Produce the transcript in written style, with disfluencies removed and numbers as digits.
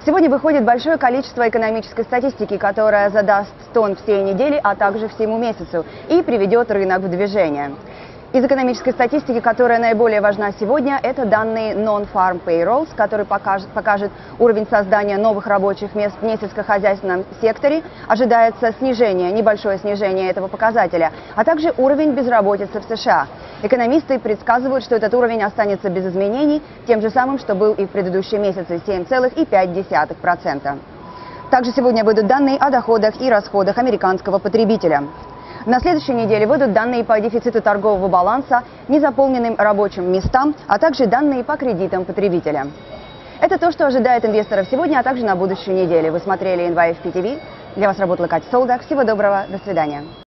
Сегодня выходит большое количество экономической статистики, которая задаст тон всей недели, а также всему месяцу и приведет рынок в движение. Из экономической статистики, которая наиболее важна сегодня, это данные Non-Farm Payrolls, который покажет уровень создания новых рабочих мест в несельскохозяйственном секторе. Ожидается снижение, небольшое снижение этого показателя, а также уровень безработицы в США. Экономисты предсказывают, что этот уровень останется без изменений, тем же самым, что был и в предыдущие месяцы – 7,5%. Также сегодня выйдут данные о доходах и расходах американского потребителя. На следующей неделе выйдут данные по дефициту торгового баланса, незаполненным рабочим местам, а также данные по кредитам потребителя. Это то, что ожидает инвесторов сегодня, а также на будущую неделю. Вы смотрели NYFP TV. Для вас работала Катя Солдак. Всего доброго. До свидания.